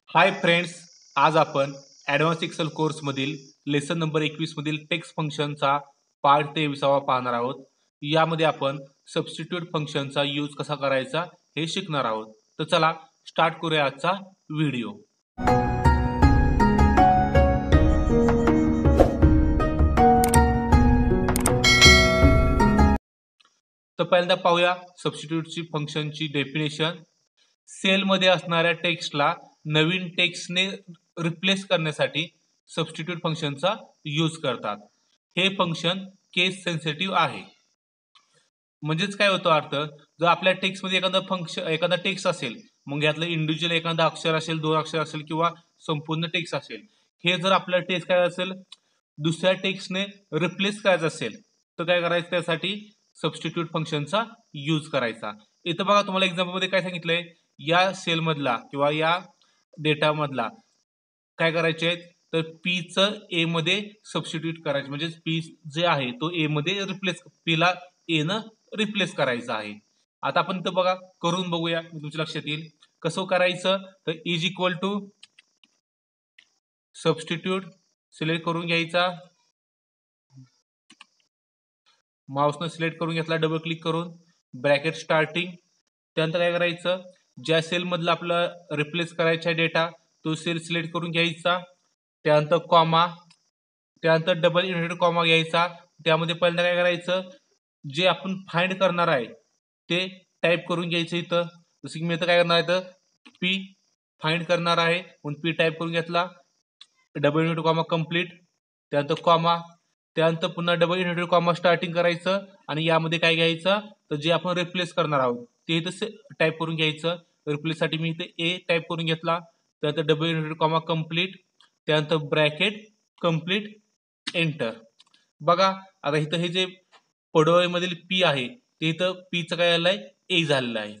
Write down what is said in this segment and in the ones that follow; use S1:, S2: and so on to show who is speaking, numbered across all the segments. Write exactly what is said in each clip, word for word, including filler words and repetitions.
S1: हाय friends, आज आपण advance Excel कोर्समधील लेसन नंबर एकवीस मधील टेक्स्ट फंक्शनचा पार्ट तेविसावा पाहणार आहोत. यामध्ये आपण सबस्टिट्यूट फंक्शनचा यूज कसा करायचा हे शिकणार आहोत. तर चला स्टार्ट करूया आजचा व्हिडिओ. तर पहिल्यांदा पाहूया सबस्टिट्यूटची फंक्शनची डेफिनेशन. सेलमध्ये असणाऱ्या टेक्स्टला नवीन टेक्स्टने रिप्लेस करण्यासाठी सबस्टिट्यूट फंक्शनचा यूज करतात. हे फंक्शन केस सेन्सिटिव्ह आहे. म्हणजेच काय होतं अर्थ, जर आपल्या टेक्स्टमध्ये एखादा फंक्शन एखादा टेक्स्ट असेल, मग यातलं इंडिव्हिज्युअल एखादा अक्षर असेल, दोन अक्षर असेल किंवा संपूर्ण टेक्स्ट असेल, हे जर आपला टेक्स्ट काय असेल दुसऱ्या टेक्स्टने रिप्लेस करायचं असेल तर काय करायचं, त्यासाठी सबस्टिट्यूट फंक्शनचा यूज करायचा. इथं बघा तुम्हाला एक्झाम्पल मध्ये काय सांगितलंय, या सेल मधला किंवा या डेटा मधला काय करायचे तर पी च ए मध्ये सबस्टिट्यूट करायचे, म्हणजे पी जे आहे तो ए मध्ये रिप्लेस पी ला ए न रिप्लेस करायचा आहे. आता आपण तर बघा करून बघूया, तुमच्या लक्षात येईल कसं करायचं. तर is equal to substitute select करून घ्यायचा, माउसनं सिलेक्ट करून घेतला डबल क्लिक करून, ब्रॅकेट स्टार्टिंग. त्यानंतर काय करायचं, ज्या सेल मधला आपला रिप्लेस करायचा डेटा तो सेल सिलेक्ट करून घ्यायचा, त्यानंतर कॉमा, त्यानंतर डबल इन्व्हर्टेड कॉमा घ्यायचा. त्यामध्ये पहिल्यांदा काय करायचं, जे आपण फाइंड करणार आहे ते टाईप करून घ्यायचं. इथं जसं की मी इथं काय करणार आहे तर पी फाइंड करणार आहे म्हणून पी टाईप करून घेतला, डबल इन्व्हर्टेड कॉमा कंप्लीट, त्यानंतर कॉमा, त्यानंतर पुन्हा डबल इन्व्हर्टेड कॉमा स्टार्टिंग करायचं आणि यामध्ये काय घ्यायचं तर जे आपण रिप्लेस करणार आहोत ते इथं टाईप करून घ्यायचं. रिप्लेस साठी मी इथे ए टाईप करून घेतला, त्यानंतर डबल इन्व्हर्टेड कॉमा कंप्लीट, त्यानंतर ब्रॅकेट कंप्लीट, एंटर. बघा आता इथं हे जे पडोळीमधील पी आहे ते इथं पी चं काय आलंय ए झालेलं आहे.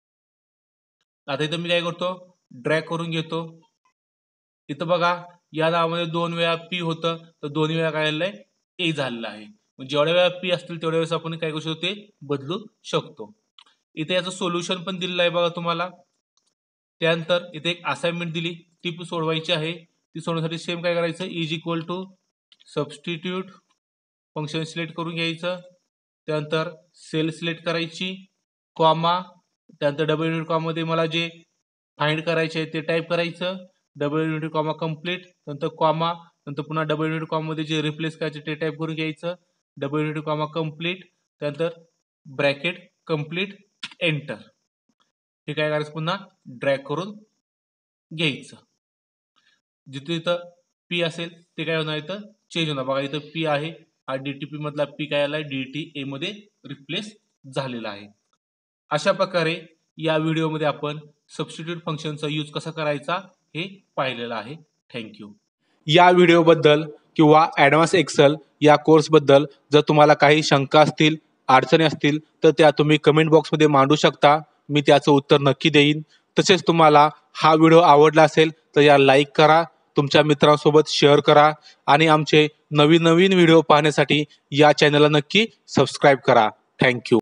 S1: आता इथं मी काय करतो ड्रॅग करून घेतो. इथं बघा या नावामध्ये दोन वेळा पी होतं तर दोन वेळा काय आलंय ए झालेलं आहे. जेवढ्या वेळा पी असतील तेवढ्या वेळेस आपण काय करू शकतो ते बदलू शकतो. इथे याचं सोल्युशन पण दिलेलं आहे बघा तुम्हाला. त्यानंतर इथे एक असाइनमेंट दिली ती पण सोडवायची आहे. ती सोडवण्यासाठी सेम काय करायचं, is equal to substitute function select करून घ्यायचं, त्यानंतर सेल सिलेक्ट करायची, कॉमा, त्यानंतर डबल युनिट कॉमा मध्ये मला जे फाइंड करायचे आहे ते टाईप करायचं, डबल युनिट कॉमा कंप्लीट, नंतर कॉमा, नंतर पुन्हा डबल युनिट कॉमा मध्ये जे रिप्लेस करायचे ते टाईप करून घ्यायचं, डबल युनिट कॉमा कंप्लीट, त्यानंतर ब्रॅकेट कंप्लीट, एंटर. हे काय करायचं पुन्हा ड्रॅग करून घ्यायचं. जिथे इथं पी असेल ते काय होणार इथं चेंज होणार. बघा इथं पी आहे, हा डीटीपी मधला पी काय आलाय डीटी ए मध्ये रिप्लेस झालेला आहे. अशा प्रकारे या व्हिडिओमध्ये आपण सबस्टिट्यूट फंक्शनचा यूज कसा करायचा हे पाहिलेलं आहे. थँक्यू. या व्हिडिओबद्दल किंवा ॲडव्हान्स एक्सेल या कोर्सबद्दल जर तुम्हाला काही शंका असतील, अडचणी असतील तर त्या तुम्ही कमेंट बॉक्समध्ये मांडू शकता. मी त्याचं उत्तर नक्की देईन. तसेच तुम्हाला हा व्हिडिओ आवडला असेल तर या लाईक करा, तुमच्या मित्रांसोबत शेअर करा आणि आमचे नवीन नवीन व्हिडिओ पाहण्यासाठी या चॅनलला नक्की सबस्क्राईब करा. थँक्यू.